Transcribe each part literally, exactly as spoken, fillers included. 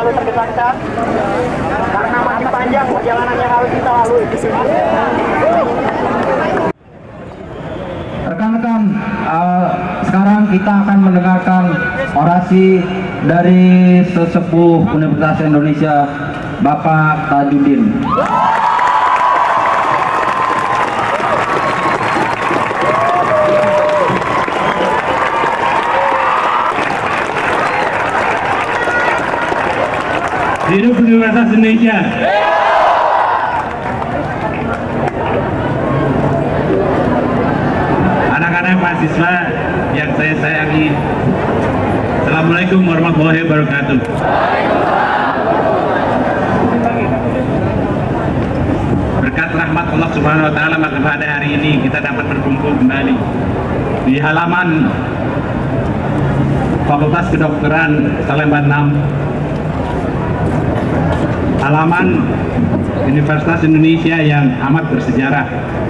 selalu tergesa-gesa karena masih panjang perjalanan yang harus kita lalui. Rekan-rekan, uh, sekarang kita akan mendengarkan orasi dari sesepuh Universitas Indonesia, Bapak Tajudin. Hidup Universitas Indonesia. Anak-anak mahasiswa yang saya sayangi, Assalamualaikum warahmatullahi wabarakatuh. Berkat rahmat Allah Subhanahu wa taala, maka pada hari ini kita dapat berkumpul kembali di halaman Fakultas Kedokteran Salemba enam, halaman Universitas Indonesia yang amat bersejarah.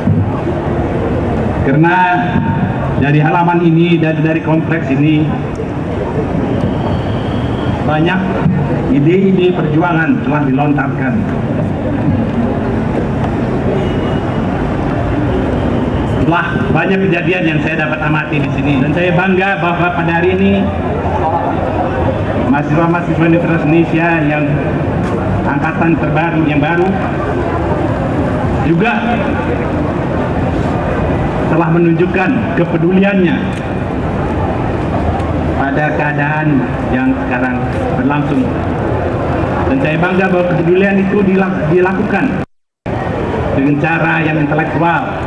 Karena dari halaman ini dan dari kompleks ini banyak ide-ide perjuangan telah dilontarkan. Telah banyak kejadian yang saya dapat amati di sini, dan saya bangga bahwa pada hari ini mahasiswa-mahasiswa Universitas Indonesia yang angkatan terbaru yang baru juga telah menunjukkan kepeduliannya pada keadaan yang sekarang berlangsung, dan saya bangga bahwa kepedulian itu dilakukan dengan cara yang intelektual,